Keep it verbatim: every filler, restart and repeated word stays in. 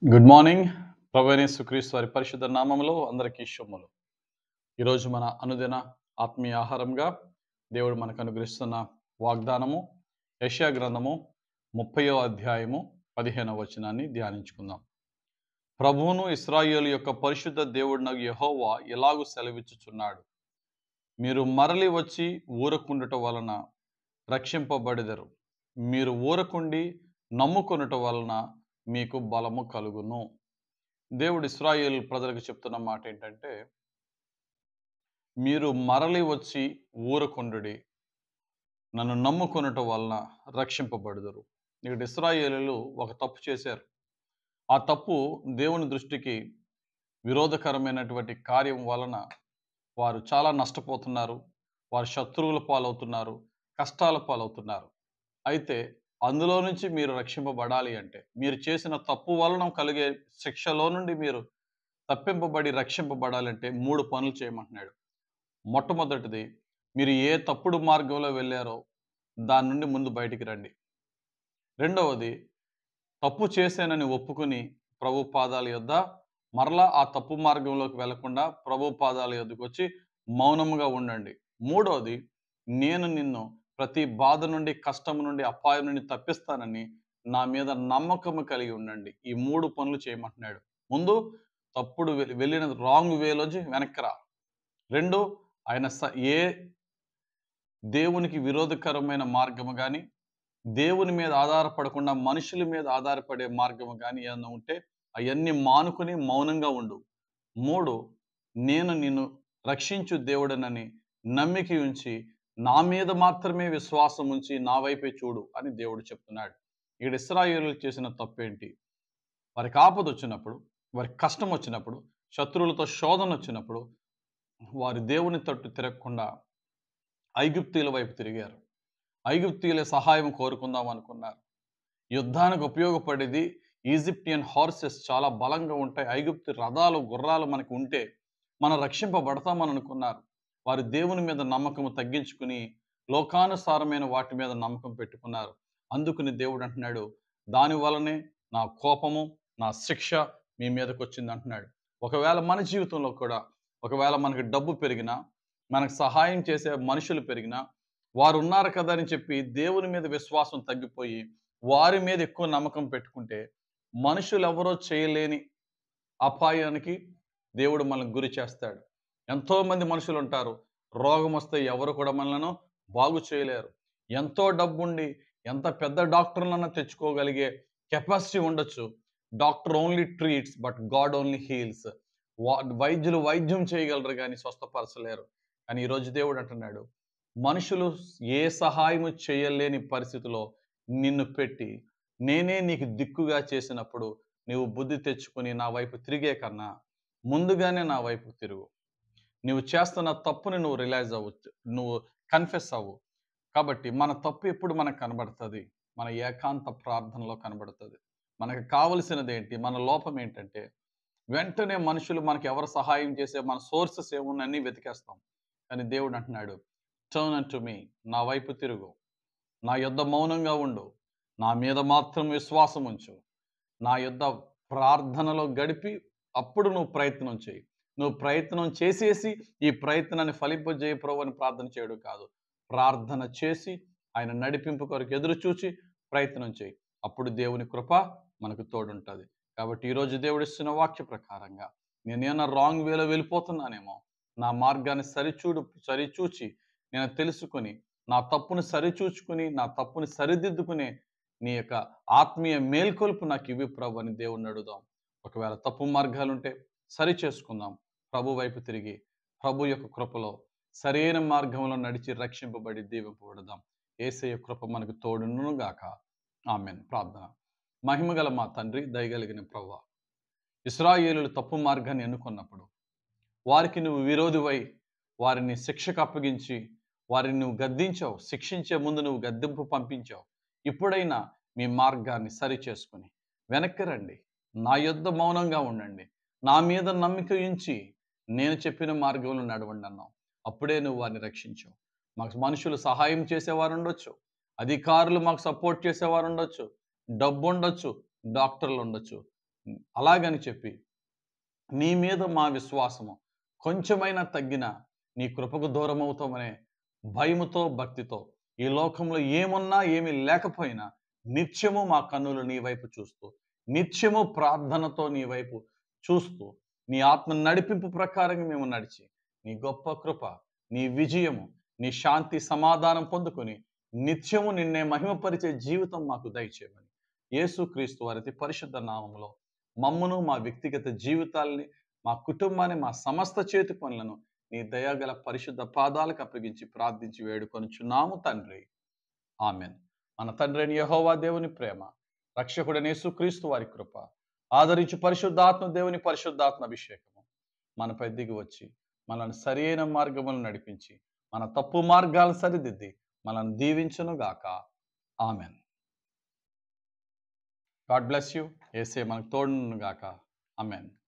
Good morning. ప్రభువైన యేసుక్రీస్తు వారి పరిశుద్ధ నామములో అందరికీ శుభములు. ఈరోజు మన అనుదిన ఆత్మీయ ఆహారంగా దేవుడు మనకు అనుగ్రహిస్తున్న వాగ్దానము యెషయా గ్రంథము ముప్పయో అధ్యాయము పదిహేనవ వచనాన్ని ధ్యానించుకుందాం. ప్రభువును ఇశ్రాయేలు యొక్క పరిశుద్ధ దేవుడినగు యెహోవా ఎలాగు సెలవిచ్చుచున్నాడు. మీరు మరలి వచ్చి ఊరకుండుట వలన రక్షింపబడెదరు. మీరు ఊరకుండి నమ్ముకొనుట వలన మీకు బలము కలుగును. దేవుడు ఇశ్రాయేలు ప్రజలకు చెప్తున్న మాట ఏంటంటే, మీరు మరలి వచ్చి ఊరకుండుడి, నన్ను నమ్ముకొనుట వలన రక్షింపబడుదురు. ఇక్కడ ఇశ్రాయేలీయులు ఒక తప్పు చేశారు. ఆ తప్పు దేవుని దృష్టికి విరోధకరమైనటువంటి కార్యం వలన వారు చాలా నష్టపోతున్నారు. వారు శత్రువుల పాలవుతున్నారు, కష్టాల పాలవుతున్నారు. అయితే అందులో నుంచి మీరు రక్షింపబడాలి అంటే, మీరు చేసిన తప్పు వలన కలిగే శిక్షలో నుండి మీరు తప్పింపబడి రక్షింపబడాలంటే మూడు పనులు చేయమంటున్నాడు. మొట్టమొదటిది, మీరు ఏ తప్పుడు మార్గంలో వెళ్ళారో దాని నుండి ముందు బయటికి రండి. రెండవది, తప్పు చేశానని ఒప్పుకుని ప్రభు పాదాల యొద్ద మరలా ఆ తప్పు మార్గంలోకి వెళ్లకుండా ప్రభు పాదాల యొద్దకు వచ్చి మౌనముగా ఉండండి. మూడవది, నేను నిన్ను ప్రతి బాధ నుండి, కష్టం నుండి, అపాయం నుండి తప్పిస్తానని నా మీద నమ్మకము కలిగి ఉండండి. ఈ మూడు పనులు చేయమంటున్నాడు. ముందు తప్పుడు వెళ్ళిన రాంగ్ వేలోంచి వెనక్కి రా. రెండు, ఆయన స ఏ దేవునికి విరోధకరమైన మార్గము కానీ, దేవుని మీద ఆధారపడకుండా మనుషుల మీద ఆధారపడే మార్గము కానీ ఏదైనా ఉంటే అవన్నీ మానుకుని మౌనంగా ఉండు. మూడు, నేను నిన్ను రక్షించు దేవుడనని నమ్మిక ఉంచి నా మీద మాత్రమే విశ్వాసం ఉంచి నా వైపే చూడు అని దేవుడు చెప్తున్నాడు. ఇక్కడ ఇశ్రాయేలీయులు చేసిన తప్పేంటి? వారికి ఆపద వచ్చినప్పుడు, వారికి కష్టం వచ్చినప్పుడు, శత్రువులతో శోధన వచ్చినప్పుడు వారి దేవుని తట్టు తిరగకుండా ఐగుప్తీయుల వైపు తిరిగారు. ఐగుప్తీయుల సహాయం కోరుకుందాం అనుకున్నారు. యుద్ధానికి ఉపయోగపడేది ఈజిప్టియన్ హార్సెస్ చాలా బలంగా ఉంటాయి. ఐగుప్తు రథాలు, గుర్రాలు మనకు ఉంటే మనం రక్షింపబడతామని అనుకున్నారు. వారి దేవుని మీద నమ్మకం తగ్గించుకుని లోకానుసారమైన వాటి మీద నమ్మకం పెట్టుకున్నారు. అందుకుని దేవుడు అంటున్నాడు, దాని వలనే నా కోపము, నా శిక్ష మీ మీదకి వచ్చింది అంటున్నాడు. ఒకవేళ మన జీవితంలో కూడా ఒకవేళ మనకి డబ్బు పెరిగినా, మనకు సహాయం చేసే మనుషులు పెరిగినా, వారు ఉన్నారు కదా అని చెప్పి దేవుని మీద విశ్వాసం తగ్గిపోయి వారి మీద ఎక్కువ నమ్మకం పెట్టుకుంటే మనుషులు ఎవరో చేయలేని అపాయానికి దేవుడు మనల్ని గురి చేస్తాడు. ఎంతో మంది మనుషులు ఉంటారు, రోగం వస్తే ఎవరు కూడా మనలను బాగు చేయలేరు. ఎంతో డబ్బుండి ఎంత పెద్ద డాక్టర్లన్నా తెచ్చుకోగలిగే కెపాసిటీ ఉండొచ్చు. Doctor only treats but god only heals. వైద్యులు వైద్యం చేయగలరు కానీ స్వస్థపరచలేరు. కానీ ఈరోజు దేవుడు అంటున్నాడు, మనుషులు ఏ సహాయము చేయలేని పరిస్థితిలో నిన్ను పెట్టి నేనే నీకు దిక్కుగా చేసినప్పుడు నీవు బుద్ధి తెచ్చుకొని నా వైపు తిరిగే కన్నా ముందుగానే నా వైపు తిరుగు. నువ్వు చేస్తున్న తప్పుని నువ్వు రియలైజ్ అవ్వచ్చు, నువ్వు కన్ఫెస్ అవ్వు. కాబట్టి మన తప్పు ఎప్పుడు మనకు కనబడుతుంది? మన ఏకాంత ప్రార్థనలో కనబడుతుంది. మనకు కావలసినది ఏంటి? మన లోపం ఏంటంటే వెంటనే మనుషులు మనకు ఎవరు సహాయం చేసే మన సోర్సెస్ ఏమున్నాయని వెతికేస్తాం. కానీ దేవుడు అంటున్నాడు, టర్న్ అన్ టు మీ, నా వైపు తిరుగు, నా యొద్ద మౌనంగా ఉండు, నా మీద మాత్రం విశ్వాసం ఉంచు, నా యొద్ద ప్రార్థనలో గడిపి అప్పుడు నువ్వు ప్రయత్నం చేయి. నువ్వు ప్రయత్నం చేసేసి ఈ ప్రయత్నాన్ని ఫలింపజేయ ప్రభు అని ప్రార్థన చేయడం కాదు. ప్రార్థన చేసి ఆయన నడిపింపు కొరకు ఎదురు చూచి ప్రయత్నం చేయి. అప్పుడు దేవుని కృప మనకు తోడుంటుంది. కాబట్టి ఈరోజు దేవుడు ఇస్తున్న వాక్య ప్రకారంగా నేనేమన్నా రాంగ్ వేలో వెళ్ళిపోతున్నానేమో, నా మార్గాన్ని సరిచూడు సరిచూచి నేను తెలుసుకొని నా తప్పును సరిచూచుకుని నా తప్పుని సరిదిద్దుకునే నీ యొక్క ఆత్మీయ మేల్కొల్పు నాకు ఇవి ప్రభు అని దేవుణ్ణి అడుగుదాం. ఒకవేళ తప్పు మార్గాలుంటే సరి చేసుకుందాం. ప్రభు వైపు తిరిగి ప్రభు యొక్క కృపలో సరైన మార్గంలో నడిచి రక్షింపబడి దీవింపబడదాం. యేసయ్య కృప మనకు తోడును గాక. ఆమేన్. ప్రార్థన. మహిమగల మా తండ్రి, దయగలిగిన ప్రభువా, ఇశ్రాయేలీయులు తప్పు మార్గాన్ని ఎన్నుకున్నప్పుడు వారికి నువ్వు విరోధివై వారిని శిక్షకు అప్పగించి వారిని నువ్వు గద్దించావు. శిక్షించే ముందు నువ్వు గద్దింపు పంపించావు. ఇప్పుడైనా మీ మార్గాన్ని సరి చేసుకుని వెనక్కి రండి, నా యొద్ద మౌనంగా ఉండండి, నా మీద నమ్మిక ఉంచి నేను చెప్పిన మార్గంలో నడవండి అన్నావు. అప్పుడే నువ్వు వారిని రక్షించావు. మాకు మనుషులు సహాయం చేసేవారు ఉండొచ్చు, అధికారులు మాకు సపోర్ట్ చేసేవారు ఉండొచ్చు, డబ్బు ఉండొచ్చు, డాక్టర్లు ఉండొచ్చు. అలాగని చెప్పి నీ మీద మా విశ్వాసము కొంచెమైనా తగ్గినా నీ కృపకు దూరమవుతామనే భయముతో, భక్తితో ఈ లోకంలో ఏమున్నా ఏమీ లేకపోయినా నిత్యము మా కన్నులు నీ వైపు చూస్తూ, నిత్యము ప్రార్థనతో నీ వైపు చూస్తూ, నీ ఆత్మ నడిపింపు ప్రకారంగా మేము నడిచి, నీ గొప్ప కృప, నీ విజయము, నీ శాంతి సమాధానం పొందుకొని నిత్యము నిన్నే మహిమపరిచే జీవితం మాకు దయచేయమని యేసుక్రీస్తు వారి అతి పరిశుద్ధ నామములో మమ్మును, మా వ్యక్తిగత జీవితాల్ని, మా కుటుంబాన్ని, మా సమస్త చేతి పనులను నీ దయగల పరిశుద్ధ పాదాలకు అప్పగించి ప్రార్థించి వేడుకొనుచున్నాము తండ్రి. ఆమెన్. మన తండ్రి అయిన యెహోవా దేవుని ప్రేమ, రక్షకుడైన యేసుక్రీస్తు వారి కృప, ఆదరించు పరిశుద్ధాత్మ దేవుని పరిశుద్ధాత్మ అభిషేకము మనపై దిగి వచ్చి మనల్ని సరియైన మార్గములను నడిపించి, మన తప్పు మార్గాలను సరిదిద్ది మనల్ని దీవించును గాక. ఆమెన్. God bless you. యేసే మనకు తోడును గాక. ఆమెన్.